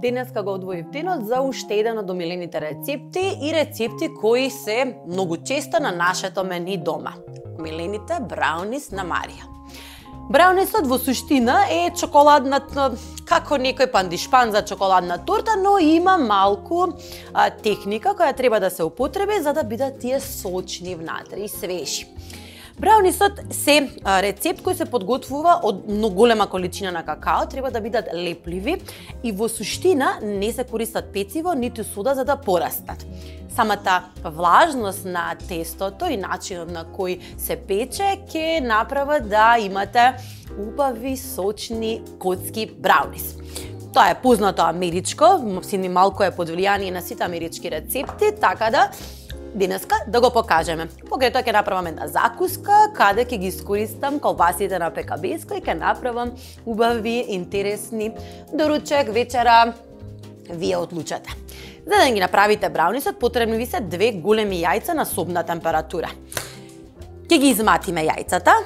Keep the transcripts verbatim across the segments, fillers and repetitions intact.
денеска го одвоив денот за уште еден од омилените рецепти и рецепти кои се многу често на нашето мени дома. Омилените браунис на Марија. Браунисот во суштина е чоколадна, како некој пандишпан за чоколадна торта, но има малку а, техника која треба да се употреби за да бидат тие сочни внатре и свежи. Браунисот се а, рецепт кој се подготвува од многу голема количина на какао, треба да бидат лепливи и во суштина не се користат пециво ниту сода за да порастат. Самата влажност на тестото и начинот на кој се пече ќе направи да имате убави, сочни, коцки браунис. Тоа е познато америчко, сини малку е под влијание на сите амерички рецепти, така да денеска да го покажеме. Покрај тоа ќе направам една закуска, каде ќе ги искористам колбасите на пекабеско и ќе направам убави, интересни доручек, вечера, вие одлучате. За да ги направите браунисот, потребни ви се две големи јајца на собна температура. Ќе ги изматиме јајцата,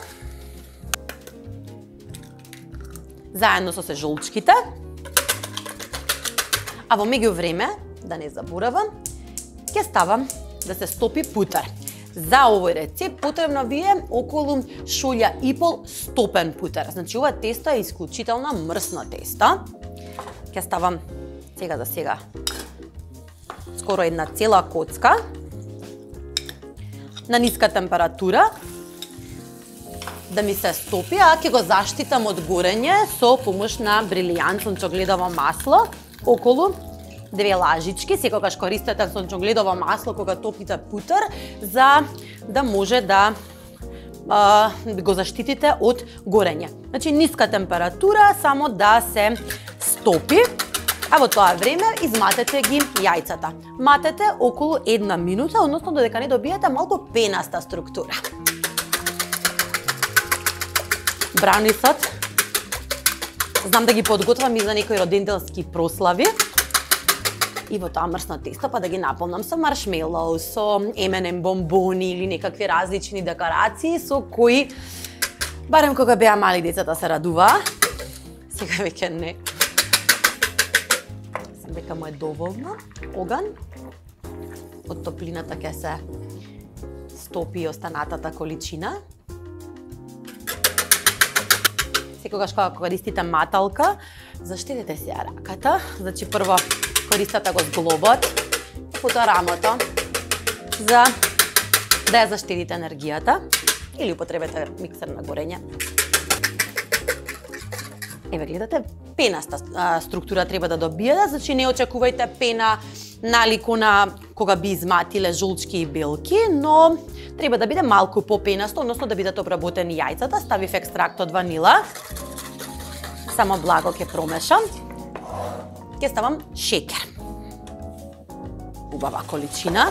заедно со се жолчките, а во меѓувреме, да не заборавам, ќе ставам да се стопи путер. За овој рецепт потребно ви е околу шолја и пол стопен путер. Значи ова тесто е исклучително мрсно тесто. Ќе ставам сега за сега скоро една цела коцка на ниска температура да ми се стопи, а ќе го заштитам од горење со помош на брилијант сончогледово масло околу две лажички. Секогаш користете сончогледово масло кога топите путер за да може да а, го заштитите од горење. Значи ниска температура, само да се стопи. А во тоа време изматете ги јајцата. Матете околу една минута, односно додека не добиете малку пенаста структура. Браунисот знам да ги подготвам и за некои роденденски прослави. И во тоа мрсно тесто па да ги наполнам со маршмелоу, со ем енд ем бомбони или некакви различни декорации со кои барем кога беа мали децата се радуваа. Сега веќе не. Дека му е доволно оган. Од топлината ќе се стопи останатата количина. Секогаш кога користите маталка, заштедете си ја раката. Значи прво користете го зглобот, потоа рамото, за да ја заштедите енергијата или употребете миксер на горење. Еве гледате, пенаста а, структура треба да добиете, значи не очекувајте пена налику на кога би изматиле жолчки и белки, но треба да биде малку попенасто, односно да бидат обработени јајцата. Ставив екстракт од ванила, само благо ќе промешам. Ќе ставам шекер. Убава количина.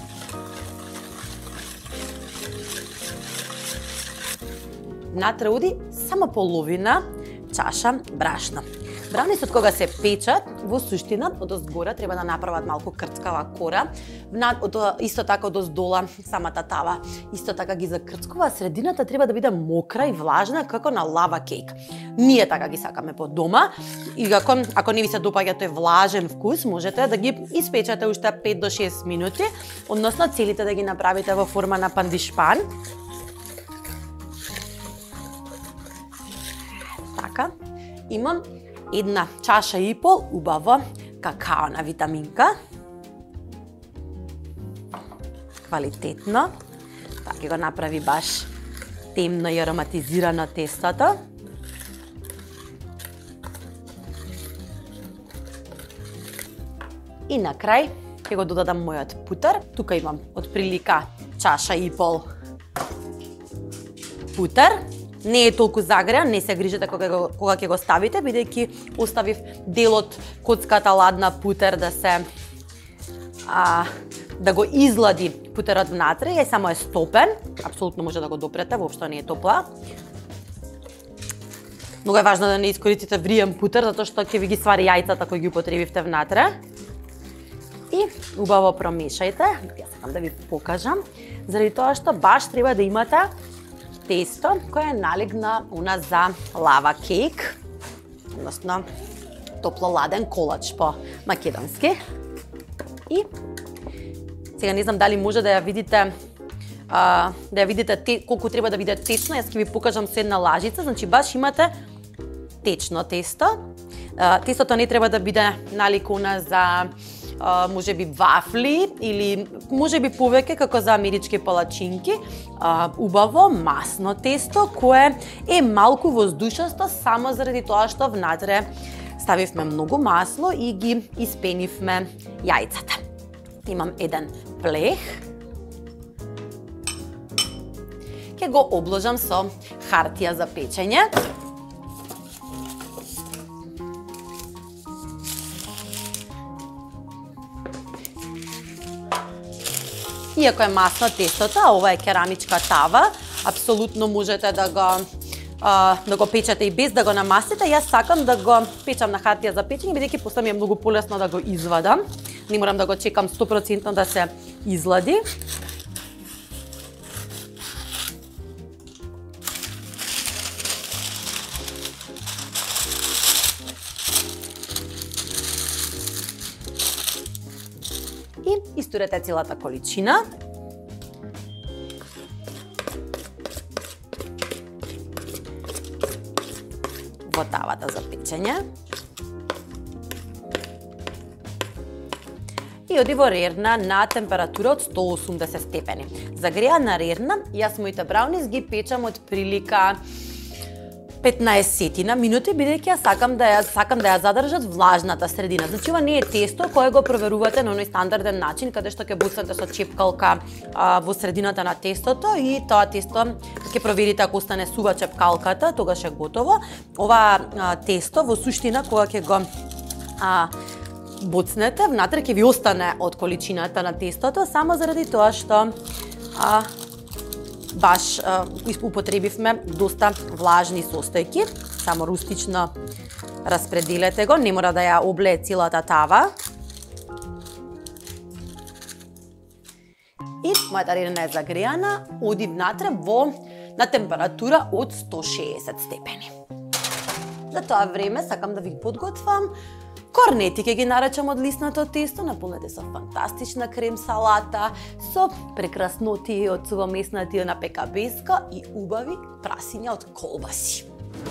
Внатре оди само половина чаша брашно. Браунисот кога се печат, во суштина од озгора треба да направат малку крцкава кора. Од, исто така од оздола самата тава исто така ги закрцкува, средината треба да биде мокра и влажна како на лава кейк. Ние така ги сакаме по дома. И ако, ако не ви се допаѓа тој влажен вкус, можете да ги испечете уште пет до шест минути, односно целите да ги направите во форма на пандишпан. Така, имам една чаша и пол убаво какао на витаминка. Квалитетно. Така ќе го направи баш темно и ароматизирано тестото. И на крај ќе го додадам мојот путер. Тука имам од прилика чаша и пол путер. Не е толку загреан, не се грижете кога, кога ќе го ставите, бидејќи оставив дел од коцката ладна путер да се а, да го излади путерот внатре, е само е стопен, апсолутно може да го допрете, воопшто не е топла. Многу е важно да не искористите вриен путер, затоа што ќе ви ги свари јајцата кои ги употребивте внатре. И убаво промешајте, јас сакам да ви покажам, заради тоа што баш треба да имате тесто кој е налик на уна за лава кейк, односно топло-ладен колач по македонски. И сега не знам дали може да ја видите а, да ја видите те, колку треба да биде течно. Јас ќе ви покажам со една лажица. Значи баш имате течно тесто. А, тестото не треба да биде наликона за а, може би вафли или може би повеќе како за амерички палачинки. А, убаво масно тесто кое е малку воздушасто само заради тоа што внатре ставивме многу масло и ги испенивме јајцата. Имам еден плех. Ќе го обложам со хартија за печење. Иако е масно тестото, а ова е керамичка тава, апсолутно можете да го а, да го печете и без да го намастите. Јас сакам да го печам на хартија за печење, бидејќи после ми е многу полесно да го извадам. Не морам да го чекам сто проценти да се излади. И истурете целата количина. Во тавата за печење. И оди во рерна на температура од сто и осумдесет степени. Загреана рерна, јас моите браунис ги печам од прилика петнаесет минути, бидејќи ја сакам да ја сакам да ја задржат влажната средина. Значи ова не е тесто кое го проверувате на оној стандарден начин каде што ќе буцнете со чепкалка а, во средината на тестото и тоа тесто ќе проверите ако остане сува чепкалката, тогаш е готово. Ова а, тесто во суштина кога ќе го а, буцнете, внатре ќе ви остане од количината на тестото само заради тоа што а, баш а, употребивме доста влажни состојки, само рустично распределете го, не мора да ја облее целата тава. И мојата рерна е загреана, оди внатре во на температура од сто и шеесет степени. За тоа време сакам да ви подготвам корнети, ќе ги наречам од лиснато тесто, наполнете со фантастична крем салата, со прекрасноти од сувомеснати на пекабеска и убави прасиња од колбаси.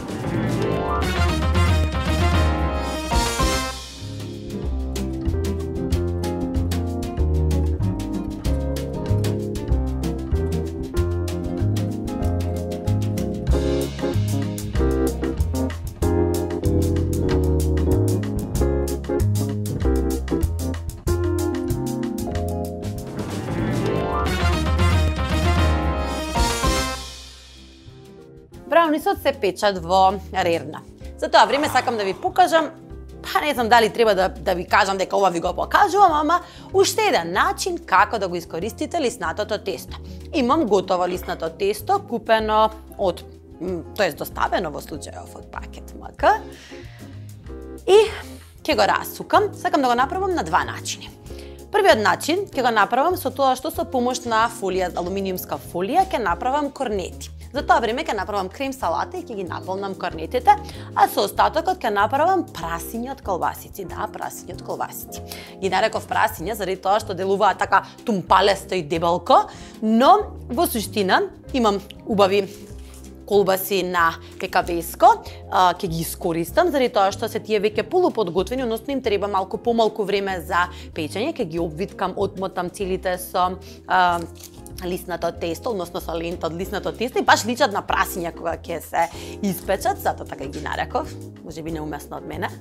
Браунисот се печат во рерна. За тоа време сакам да ви покажам, па не знам дали треба да, да ви кажам дека ова ви го покажувам, ама уште еден начин како да го искористите лиснатото тесто. Имам готово лиснато тесто, купено од, тоест доставено во случајов од Пакет МК. И ќе го расукам, сакам да го направам на два начини. Првиот начин ќе го направам со тоа што со помош на фолија, алуминиумска фолија, ќе направам корнети. За тоа време ќе направам крем салата и ќе ги наполнам корнетите, а со остатокот ќе направам прасиња од колбасици. Да, прасиња од колбасици. Ги нареков прасиња заради тоа што делуваат така тумпалесто и дебелко, но во суштина имам убави колбаси на пекабеско, ќе ги искористам заради тоа што се тие веќе полуподготвени, односно им треба малку помалку време за печење, ќе ги обвиткам, отмотам целите со а, лиснато тесто, односно со лента од лиснато тесто и баш личат на прасиња кога ќе се испечат, затоа така ги нареков, можеби неумесно од мене.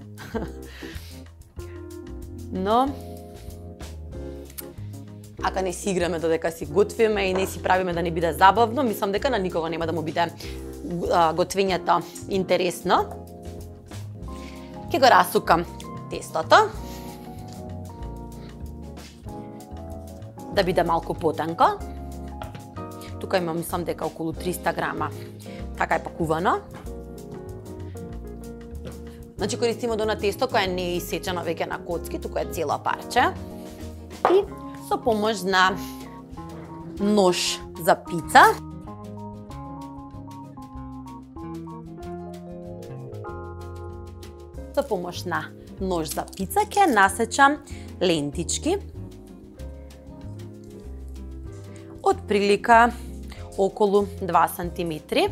Но ако не си играме додека си готвиме и не си правиме да не биде забавно, мислам дека на никого нема да му биде а, готвењето интересно. Ќе го расукам тестото да биде малку потенко. Тука имам, мислам дека околу триста грама, така е пакувано. Значи користимо одно тесто кое не е исечено веќе на коцки, тука е цело парче. И со помош на нож за пица со помош на нож за пица ќе насечам лентички. Од прилика околу два сантиметри.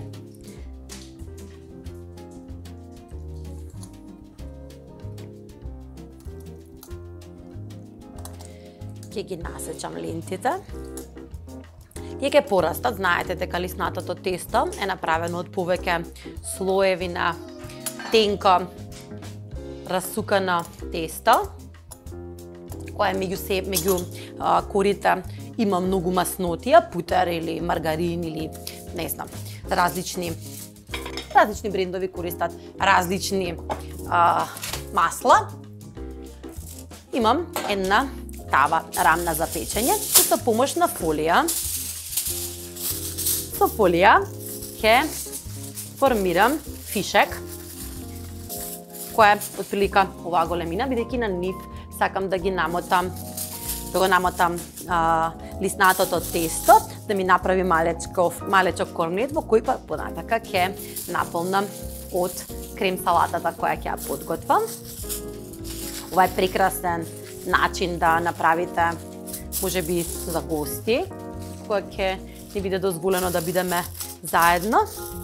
Ќе ги насечам лентите. Тие ќе порастат, знаете дека лиснатото тесто е направено од повеќе слоеви на тенко расукано тесто, кое меѓу се меѓу а, корите има многу маснотија, путер или маргарин или не знам, различни различни брендови користат различни а, масла. Имам една тава рамна за печење и со помош на фолија. Со фолија ќе формирам фишек, која е отприлика оваа големина, бидејќи на нив сакам да ги намотам, да го намотам а, лиснатото тесто, да ми направи малечков, малечок корнет, во кој па понатака ќе наполнам од крем салатата која ќе ја подготвам. Ова е прекрасен начин да направите, можеби за гости, која ќе ни биде дозволено да бидеме заедно.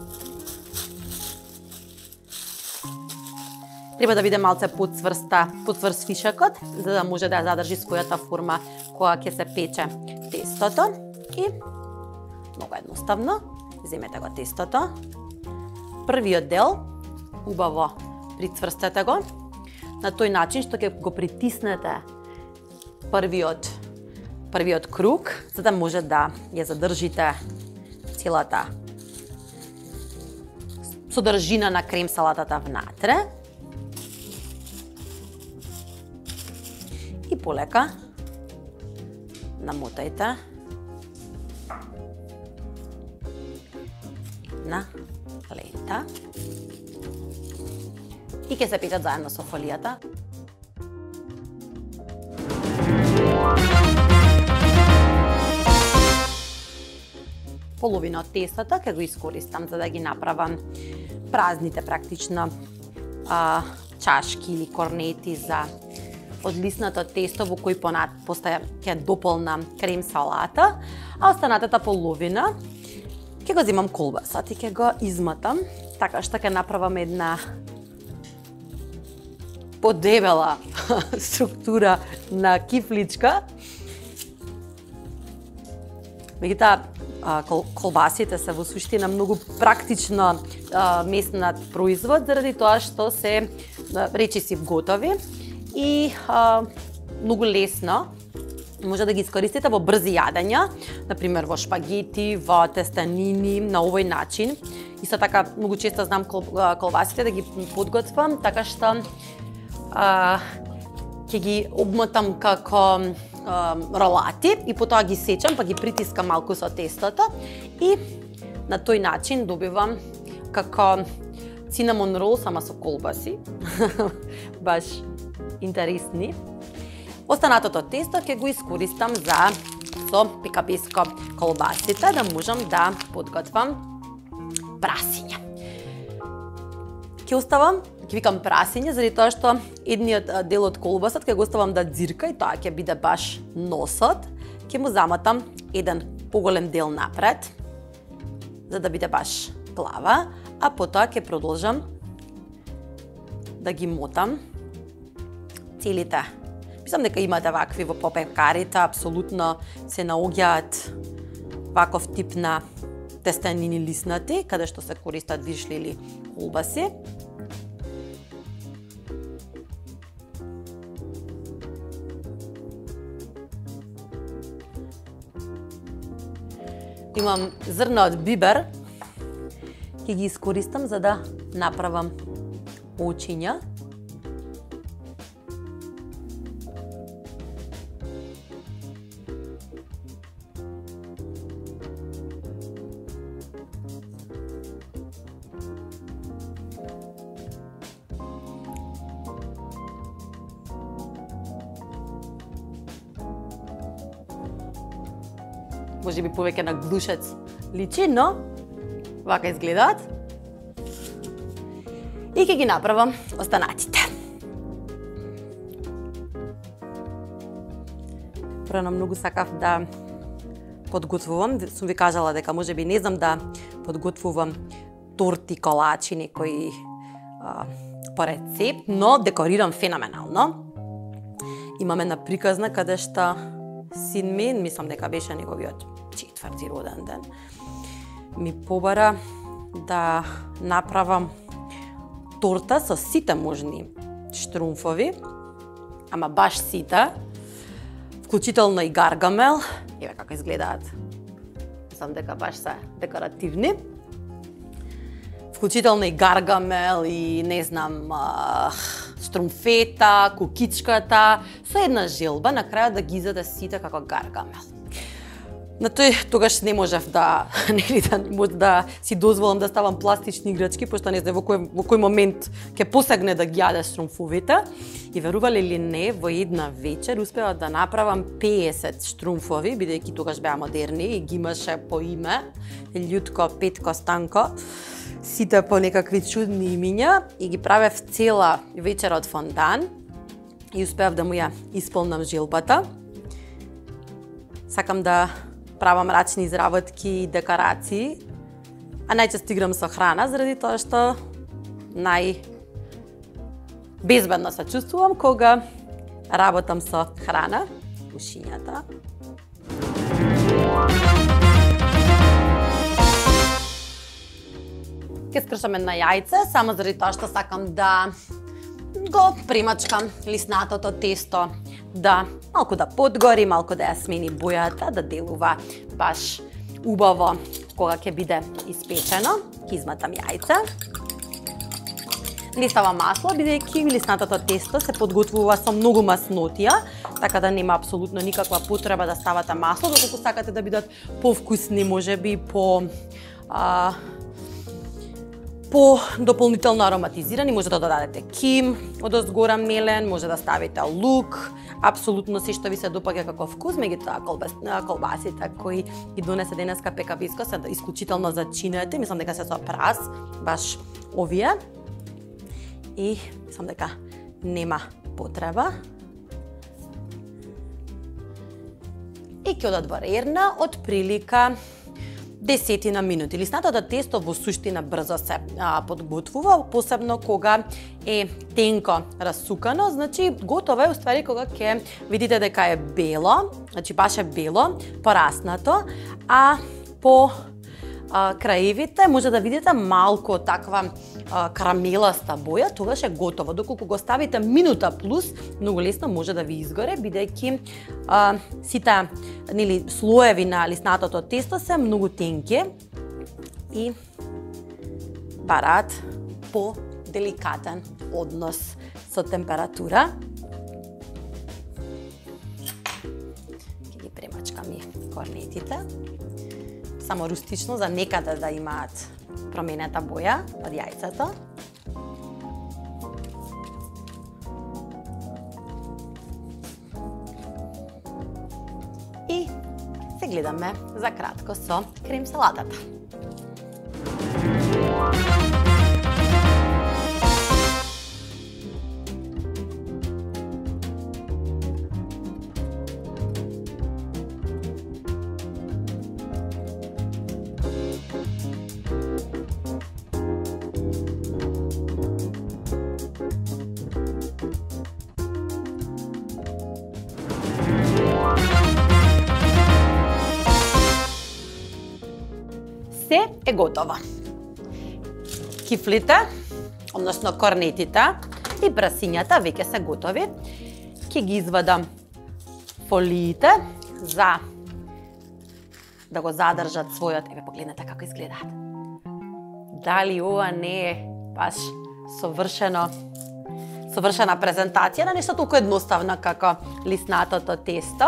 Треба да биде малце подцврста, подцврст фишекот, за да може да ја задржи својата форма која ќе се пече тестото. И многу едноставно, земете го тестото. Првиот дел убаво прицврстете го на тој начин што ќе го притиснете првиот првиот круг, за да може да ја задржите целата содржина на крем салатата внатре. И полека намотајте на лента и ќе се печат заедно со фолијата. Половина од тестото ќе го искористам за да ги направам празните практично а, чашки или корнети за одлиснато тесто во кој понат постоја ќе дополнам крем салата, а останатата половина ќе го земам колбасот и ќе го изматам, така што ќе направам една подебела структура на кифличка. Меѓутоа, колбасите се во суштина многу практично меснат производ, заради тоа што се речиси готови и а, многу лесно може да ги искористите во брзи јадења, например во шпагети, во тестанини, на овој начин. Исто така, многу често знам кол, колбасите да ги подготвам, така што а, ќе ги обмотам како а, ролати и потоа ги сечам, па ги притискам малку со тестото и на тој начин добивам како цинамон рол, сама со колбаси. Баш интересни. Останатото тесто ќе го искористам за со пикабеско колбасите, да можам да подготвам прасиња. Ќе оставам, ќе викам прасиња, заради тоа што едниот дел од колбасот ќе го оставам да дзирка и тоа ќе биде баш носот. Ќе му замотам еден поголем дел напред, за да биде баш глава, а потоа ќе продолжам да ги мотам целите. Мислам дека имате вакви во попекарите, апсолутно се наоѓаат ваков тип на тестанини лиснати, каде што се користат вишли или колбаси. Имам зрна од бибер, ќе ги искористам за да направам очиња. Може би повеќе на глушец личи, но вака изгледаат. И ќе ги направам останатите. Порано многу сакав да подготвувам. Сум ви кажала дека можеби не знам да подготвувам торти, колачи, некои а, по рецепт, но декорирам феноменално. Имаме една приказна каде што син ми, мислам дека беше неговиот четврти роден ден, ми побара да направам торта со сите можни штрумфови, ама баш сите, вклучително и гаргамел. Еве како изгледаат. Мислам дека баш се декоративни. Вклучително и гаргамел и не знам, струмфета, кукичката, со една желба на крајот да ги изеде сите како гаргамел. На тој тогаш не можев да, нели да, да си дозволам да ставам пластични играчки, пошто не знам во кој, во кој момент ќе посегне да ги јаде струмфовите. И верувале ли не, во една вечер успеав да направам песет штрумфови, бидејќи тогаш беа модерни и ги имаше по име, Љутко, Петко, Станко, сите по некакви чудни имиња, и ги правев цела вечер од фондан и успеав да му ја исполнам желбата. Сакам да правам рачни изработки и декорации, а најчесто играм со храна, заради тоа што нај безбедно се чувствувам кога работам со храна, ушињата. Ке скршам една јајце, само заради тоа што сакам да го примачкам лиснатото тесто, да малку да подгори, малку да ја смени бојата, да делува баш убаво кога ќе биде испечено. Ќе изматам јајце. Не става масло, бидејќи лиснатото тесто се подготвува со многу маснотија, така да нема апсолутно никаква потреба да ставате масло, доколку сакате да бидат повкусни, можеби по а, по дополнително ароматизирани, може да додадете ким одозгора мелен, може да ставите лук, апсолутно се што ви се допаѓа како вкус, меѓутоа колбасите кои ги донесе денеска Пека Биско се исклучително зачинете, мислам дека се со прас, баш овие. И мислам дека нема потреба. И ќе одат во рерна од прилика десетина минути. Лиснатото тесто во суштина брзо се а, подготвува, посебно кога е тенко расукано, значи готово е уствари кога ќе видите дека е бело, значи баш е бело, пораснато, а по а, краевите може да видите малку таква а, карамеласта боја, тогаш е готово. Доколку го ставите минута плюс, многу лесно може да ви изгоре, бидејќи а, сите нели слоеви на лиснатото тесто се многу тенки и бараат по деликатен однос со температура. Ќе ги премачкам и корнетите. Само рустично за некаде да имаат променета боја од јајцето. И се гледаме за кратко со крем салатата. Се е готово. Кифлите, односно корнетите и прасињата веќе се готови. Ќе ги извадам фолиите за да го задржат својот. Еве погледнете како изгледаат. Дали ова не е баш совршено совршена презентација на нешто толку едноставно како лиснатото тесто?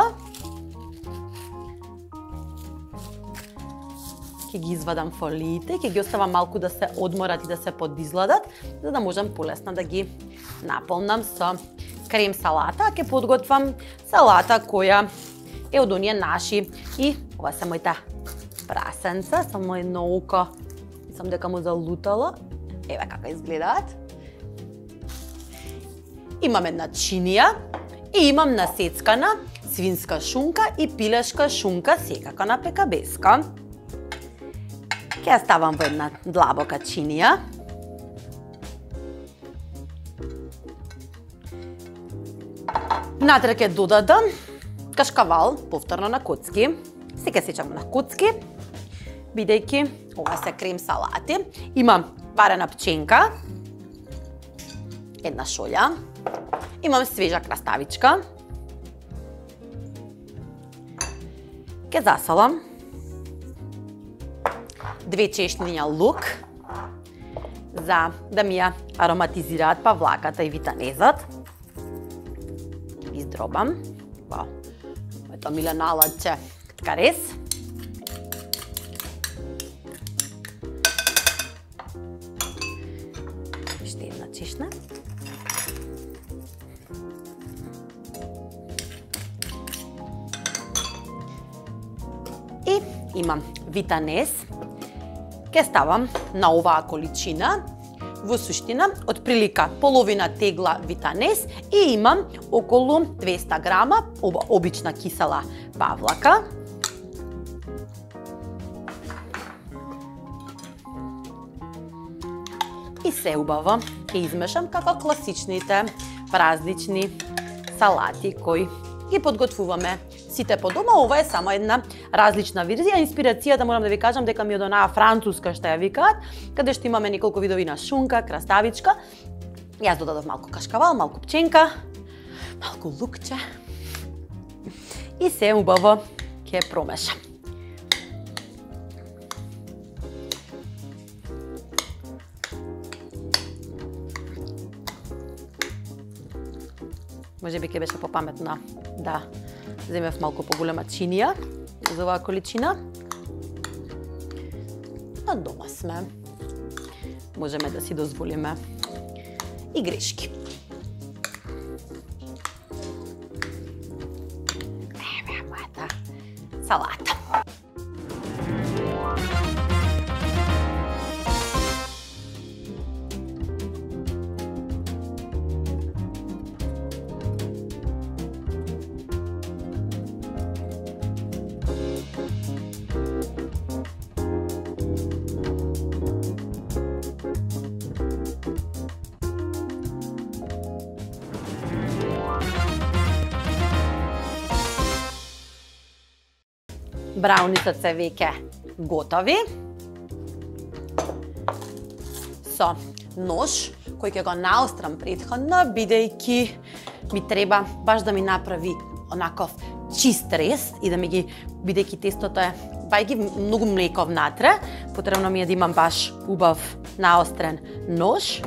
Ќе ги извадам фолиите, ќе ги оставам малку да се одморат и да се подизгладат, за да можам полесно да ги наполнам со крем салата, а ќе подготвам салата која е од оние наши. И ова се моите прасенца, само едно око, мислам дека му залутало. Еве како изгледаат. Имам една чинија и имам насецкана цвинска шунка и пилешка шунка секака на пекабеска. Ќе ја ставам во една длабока чинија. Натре ќе додадам кашкавал, повторно на коцки. Се ќе сечам на коцки, бидејќи ова се крем салати. Имам варена пченка, една шолја. Имам свежа краставичка. Ќе засалам две чешниња лук за да ми ја ароматизираат павлаката и витанезот. Издробам во моето милено аладче карес. Уште една чешна. И имам витанез. Ке ставам на оваа количина. Во суштина, од прилика половина тегла витанез и имам околу двеста грама обична кисела павлака. И се убаво ќе измешам како класичните празнични салати кои ги подготвуваме сите по дома. Ова е само една различна верзија. Инспирацијата морам да ви кажам дека ми од онаа француска што ја викаат, каде што имаме неколку видови на шунка, краставичка. Јас додадов малку кашкавал, малку пченка, малку лукче. И се убаво ќе промешам. Може би ќе беше попаметно да земев малку поголема чинија за оваа количина. А дома сме. Можеме да си дозволиме и грешки. Еве мојата салата. Браунисот се веќе готови. Со нож, кој ќе го наострам претходно, бидејќи ми треба баш да ми направи онаков чист рез и да ми ги, бидејќи тестото е бајги многу млеко внатре, потребно ми е да имам баш убав наострен нож.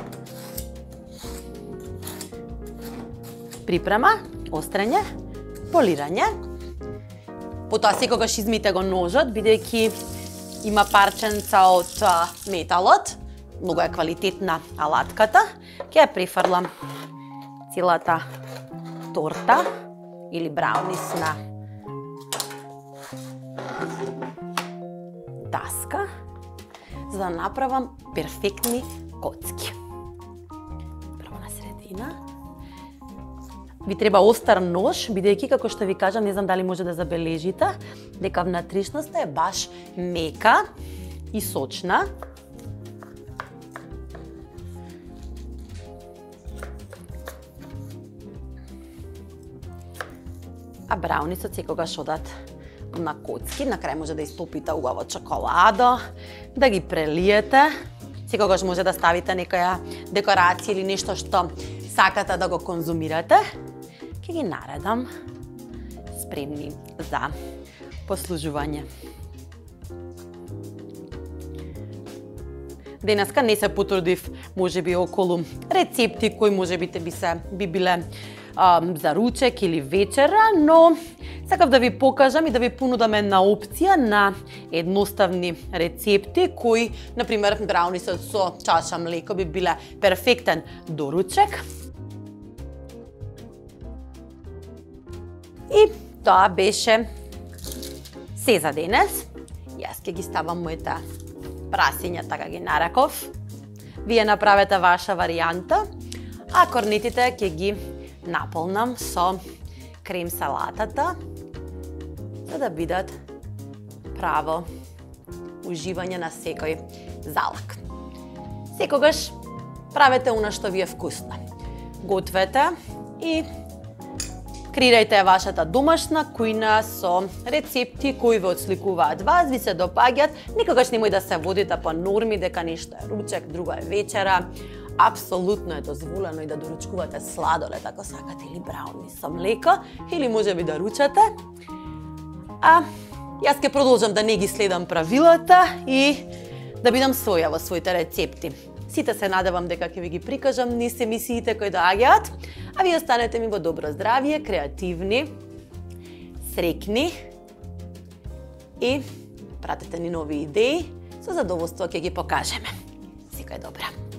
Припрема, острење, полирање. Потоа секогаш измите го ножот, бидејќи има парченца од металот. Многу е квалитетна алатката. Ќе ја префрлам целата торта или браунис на даска, за да направам перфектни коцки. Прво на средина. Ви треба остар нож, бидејќи, како што ви кажам, не знам дали може да забележите, дека внатрешноста е баш мека и сочна. А браунисот секогаш одат на коцки, на крај може да истопите убаво чоколадо, да ги прелиете. Секогаш може да ставите некоја декорација или нешто што сакате да го конзумирате. Ќе ги наредам спремни за послужување. Денеска не се потрудив можеби околу рецепти кои можеби би се би биле а, за ручек или вечера, но сакав да ви покажам и да ви понудам една опција на едноставни рецепти кои, например, браунисот со чаша млеко би биле перфектен доручек. И тоа беше се за денес. Јас ќе ги ставам моите прасиња, така ги нареков. Вие направете ваша варијанта, а корнетите ќе ги наполнам со крем салатата, за да бидат право уживање на секој залак. Секогаш правете она што ви е вкусно. Гответе и креирајте вашата домашна кујна со рецепти кои ве отсликуваат вас, ви се допаѓаат. Никогаш немој да се водите по норми дека нешто е ручек, друго е вечера. Апсолутно е дозволено и да доручкувате сладолед ако сакате, или брауни со млеко, или можеби да ручате. А јас ќе продолжам да не ги следам правилата и да бидам своја во своите рецепти. Сите се надевам дека ќе ви ги прикажам низ емисиите кои доаѓаат, а вие останете ми во добро здравје, креативни, среќни и пратете ни нови идеи, со задоволство ќе ги покажеме. Секој добра!